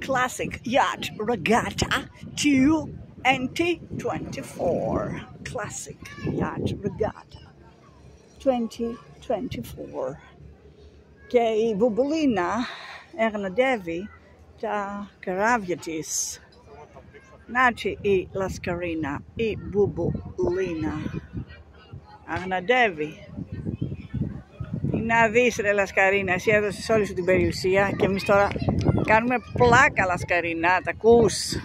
Classic Yacht Regatta 2024. Classic Yacht Regatta 2024. Και η Μπουμπουλίνα εγνωδεύει τα καράβια της. Νάτσι η Λασκαρίνα, η Μπουμπουλίνα. Αγναντεύει. Να δεις ρε Λασκαρίνα, εσύ έδωσες όλη σου την περιουσία και εμείς τώρα κάνουμε πλάκα Λασκαρίνα, τα ακούς?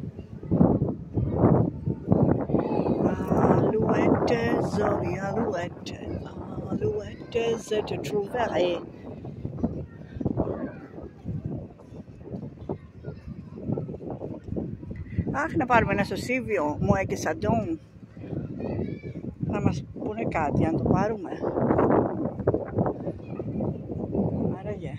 Alouette, jolie alouette, alouette, je te trouverai. Αχ, να πάρουμε ένα σωσίβιο, Μουέ και Σαντόν. Να μας πούνε κάτι, αν το πάρουμε. Άραγε.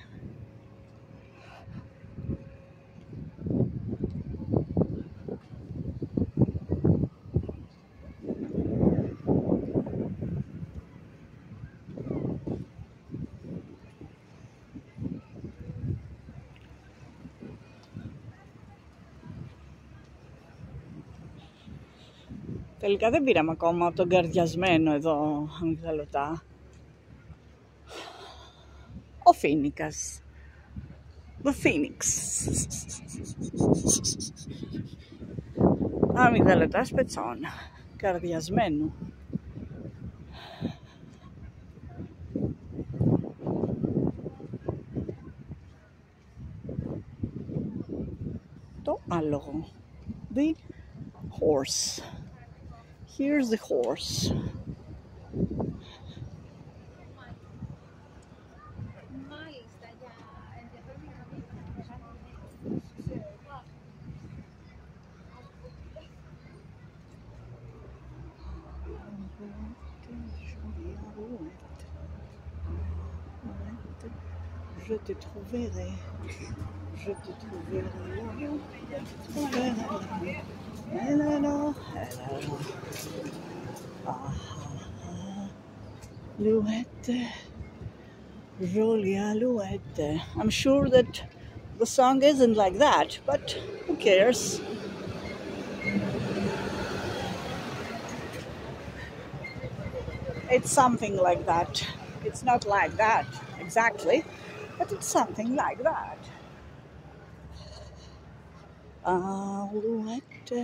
Τελικά δεν πήραμε ακόμα από τον καρδιασμένο εδώ αμυγδαλωτά. Ο Φίνικας. The Phoenix. Αμυγδαλωτά σπετσών. Καρδιασμένου. Το άλογο. The horse. Here's the horse. Je te trouverai. Je te trouverai. Alouette, jolie alouette. I'm sure that the song isn't like that, but who cares? It's something like that. It's not like that exactly, but it's something like that. Alouette,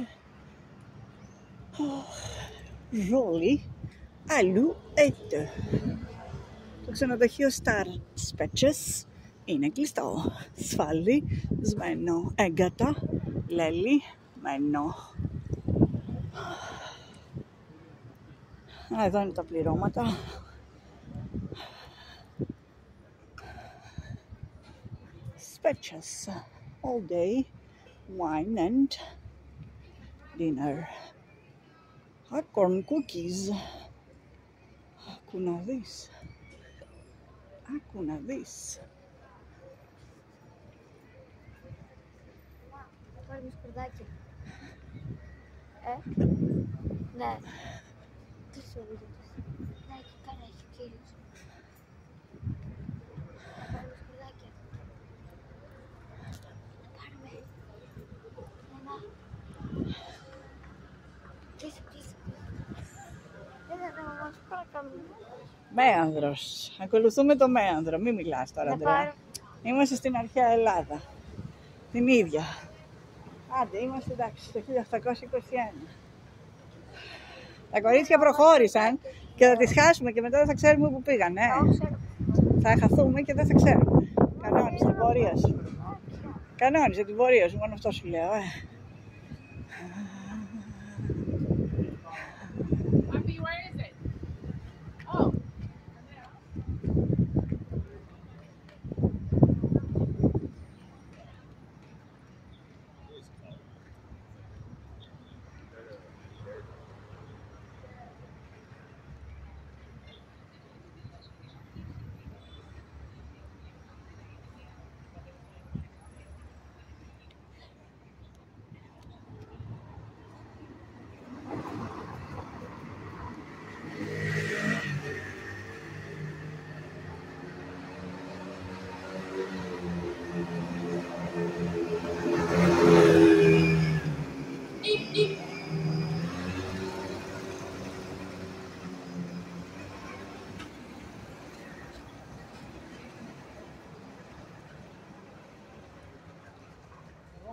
oh, jolie alouette. Το ξενοδοχείο Star Spetches είναι κλειστό. Σφαλισμένο. Έγκατα, λελιμένο. Εδώ είναι τα πληρώματα. Spetches. All day. Wine and dinner. Corn cookies. Άκου να δεις. Άκου να δεις. Θα πάρουμε σκουρδάκι. Ναι. Τι σου βρίσκεις. Ναι, εκεί πέρα έχει κύριος. Θα πάρουμε σκουρδάκι. Πάρουμε. Μαμά. Κλείσε. Δεν μαμά, σου παρακαλώ. Μέανδρος. Ακολουθούμε το μέανδρο. Μην μιλάς τώρα, Ανδρέα. Είμαστε στην αρχαία Ελλάδα. Την ίδια. Άντε, είμαστε εντάξει, το 1821. Τα κορίτσια προχώρησαν και θα τις χάσουμε και μετά δεν θα ξέρουμε που πήγανε. Θα χαθούμε και δεν θα ξέρουμε. Κανόνισε την πορεία σου. Κανόνισε την πορεία σου, μόνο αυτό σου λέω.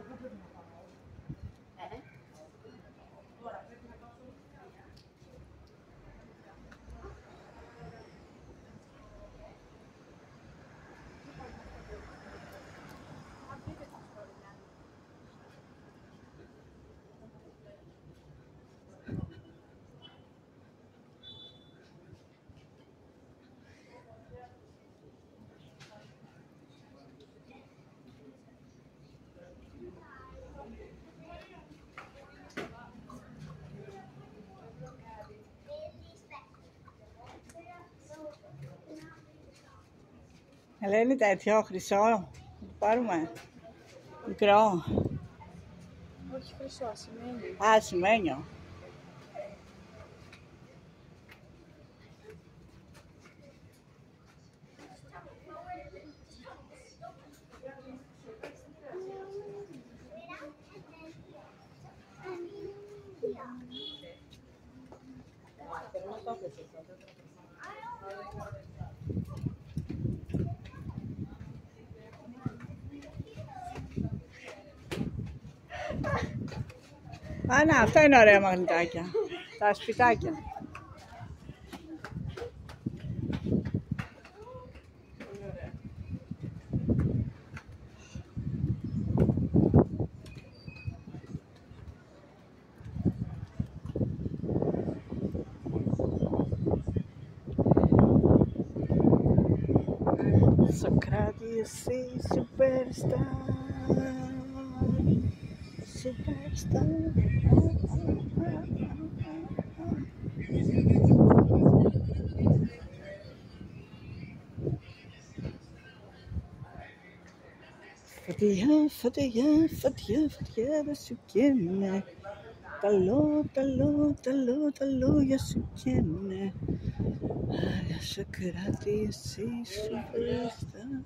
Ελένη, τέτοιο χρυσό. Θα το πάρουμε. Μικρό. Όχι χρυσό, ασημένιο. Α, ασημένιο. Α, να, αυτά είναι ωραία μαγνητάκια. Τα σπιτάκια. Σοκράτη, εσύ, superstar. Superstar. Φωτιά, φωτιά, φωτιά, φωτιά, δεν σου καίνε. Τα λόγια σου καίνε. Σοκράτη, εσύ, superstar.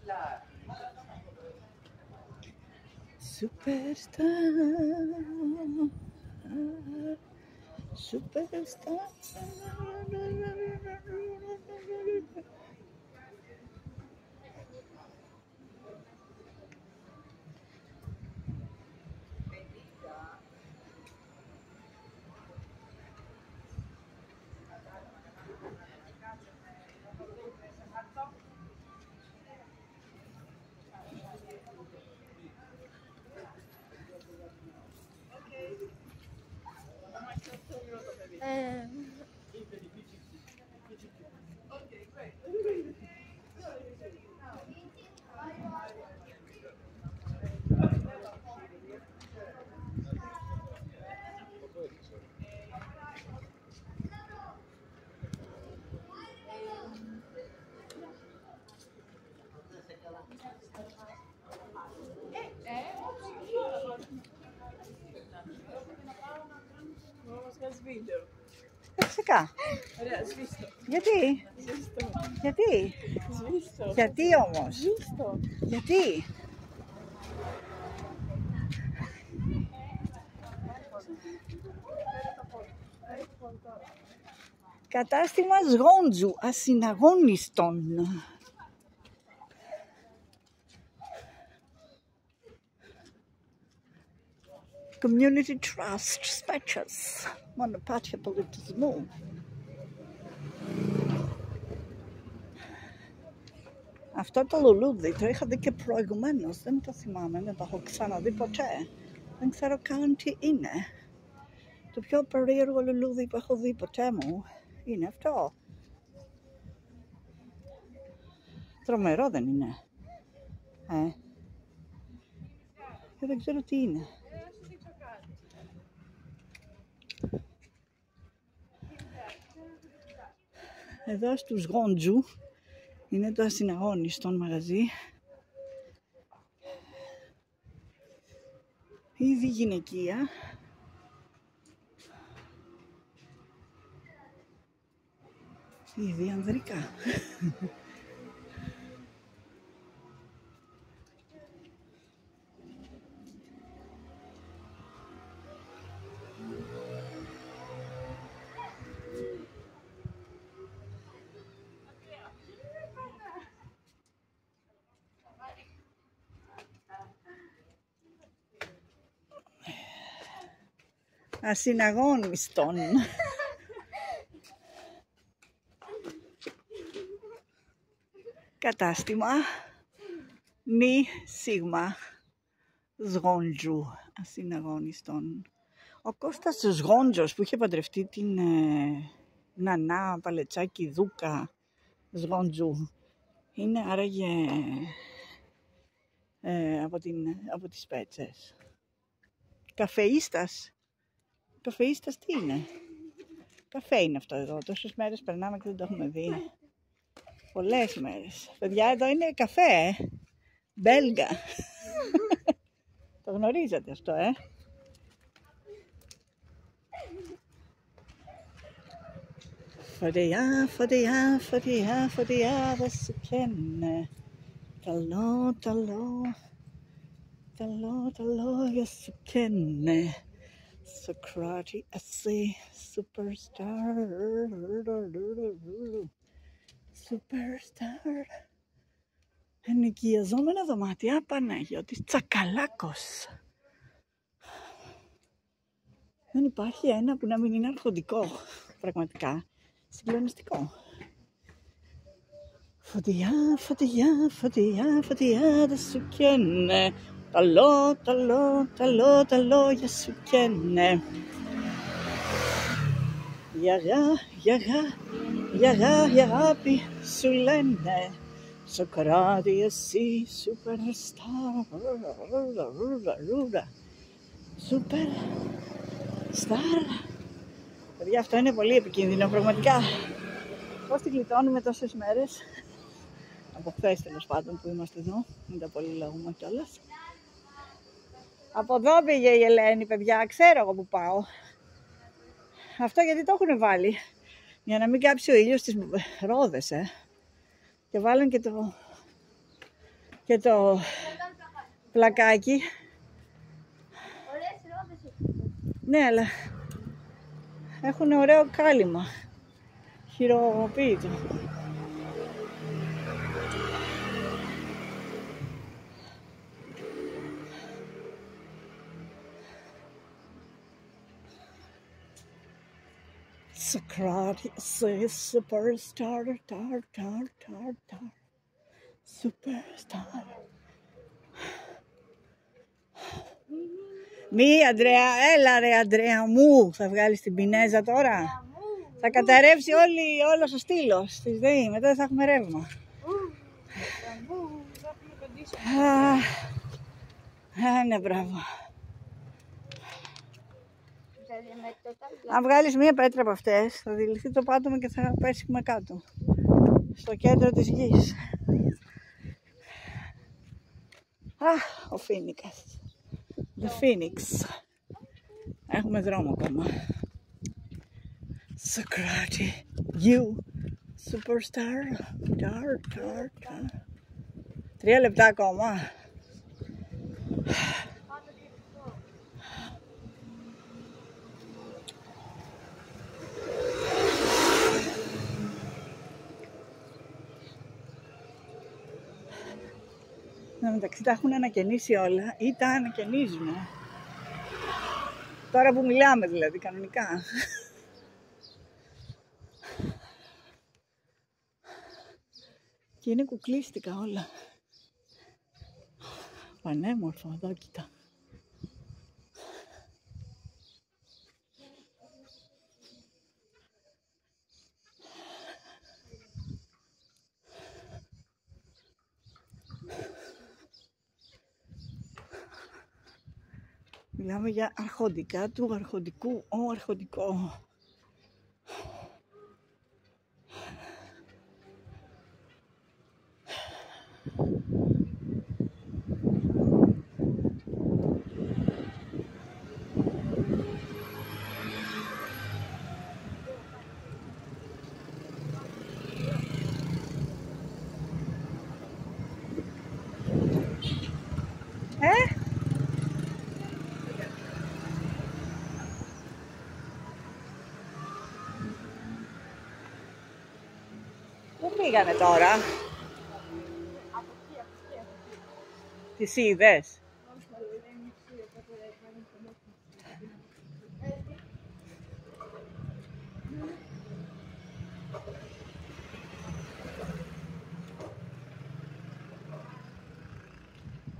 Superstar. Φυσικά. Ωραία, σβήστο. Γιατί? Σβήστο. Γιατί? Σβήστο. Γιατί όμως? Σβήστο. Γιατί? Κατάστημα Σγόντζου, ασυναγώνιστον. Community Trust, Spetches, μονοπάτια πολιτισμού. Αυτό το λουλούδι το είχα δει και προηγουμένως, δεν το θυμάμαι, δεν το έχω ξαναδεί ποτέ. Δεν ξέρω καν τι είναι. Το πιο περίεργο λουλούδι που έχω δει ποτέ μου είναι αυτό. Τρομερό δεν είναι? Και δεν ξέρω τι είναι. Εδώ στους Γόντζου είναι το ασυναγώνιστον μαγαζί. Ήδη γυναικεία. Ήδη ανδρικά. ασυναγώνιστον. Κατάστημα νη σίγμα Σγόντζου ασυναγώνιστον. Ο Κώστας Σγόντζος που είχε παντρευτεί την Νανά Παλετσάκη Δούκα Σγόντζου είναι άραγε από τις Πέτσες. Καφεΐστας. Καφεΐστας τι είναι? Καφέ είναι αυτό εδώ. Τόσες μέρες περνάμε και δεν το έχουμε δει. Πολλές μέρες. Παιδιά, εδώ είναι καφέ, Μπέλγα. Το γνωρίζετε αυτό, Φωτιά, φωτιά, φωτιά, φωτιά, δεν σε πιένε. Τα λόγια σου καίνε. Σοκράτη, εσύ, superstar. Superstar. Ενοικιαζόμενα δωμάτια, Παναγιώτης Τσακαλάκος. Δεν υπάρχει ένα που να μην είναι αρχοντικό, πραγματικά. Συγκλονιστικό. Φωτιά, φωτιά, φωτιά, φωτιά, δεν σου καίνε. Τα λόγια σου καίνε. Για αγάπη σου λένε. Σοκράτη, εσύ, superstar. Superstar. Παιδιά, αυτό είναι πολύ επικίνδυνο, πραγματικά. Πώς τη γλιτώνουμε τόσες μέρες? Από χθες τέλος πάντων που είμαστε εδώ. Μην τα πολύ λέγουμε κιόλας. Από εδώ πήγε η Ελένη, παιδιά. Ξέρω εγώ που πάω. Αυτό γιατί το έχουν βάλει. Για να μην κάψει ο ήλιος στις ρόδες, Και βάλαν και το πλακάκι. Ναι, αλλά έχουν ωραίο κάλυμα. Χειροποίητο. Socrates says superstar, superstar. Μη, Αντρέα, έλα ρε Αντρέα μου, θα βγάλεις την πινέζα τώρα. Θα καταρρεύσει όλος ο στήλος της ΔΕΗ, μετά δεν θα έχουμε ρεύμα. Ναι, μπράβο. Αν βγάλεις μία πέτρα από αυτές, θα δηληθεί το πάτωμα και θα πέσουμε κάτω. Στο κέντρο της γης. Ο Φίνικας. The Phoenix. Έχουμε δρόμο ακόμα. Socrates, you, superstar. 3 λεπτά ακόμα. Εντάξει, τα έχουν ανακαινήσει όλα ή τα ανακαινίζουν. Τώρα που μιλάμε δηλαδή, κανονικά. Και είναι κουκλίστικα όλα. Πανέμορφο, εδώ κοίτα. Μιλάμε για αρχοντικά του αρχοντικού, ο αρχοντικό. Πού πήγανε τώρα? Τις είδες?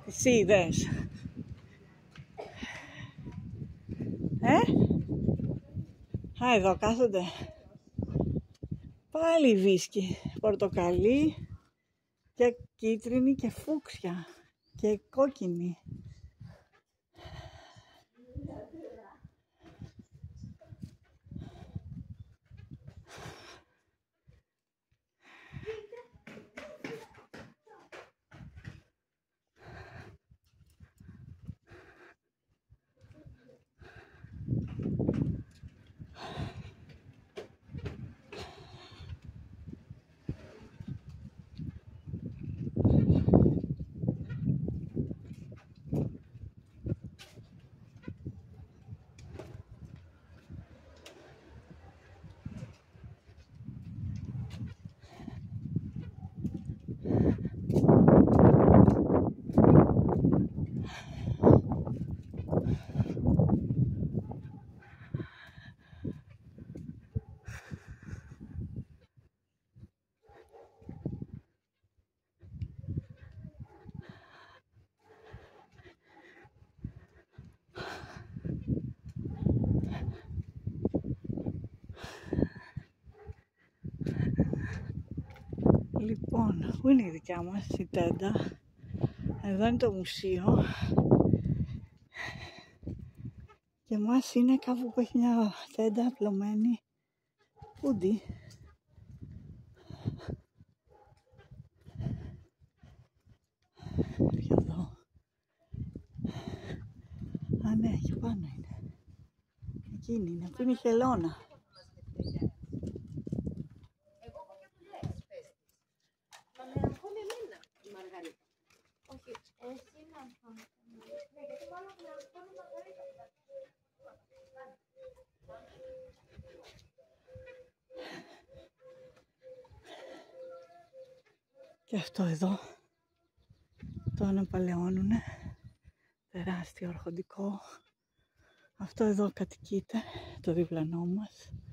Εσύ είδες? Α, εδώ κάθονται. Πάλι βίσκι, πορτοκαλί και κίτρινη και φούξια και κόκκινη. Λοιπόν, πού είναι η δικιά μας η τέντα? Εδώ είναι το μουσείο και εμάς είναι κάπου που έχει μια τέντα απλωμένη. Πούντι. Και εδώ. Α, ναι, εκεί πάνω είναι. Εκείνη είναι, που είναι η χελώνα. Όχι, εσύ να φάμε. Και αυτό εδώ το αναπαλαιώνουνε. Τεράστιο αρχοντικό. Αυτό εδώ κατοικείται, το διπλανό μας.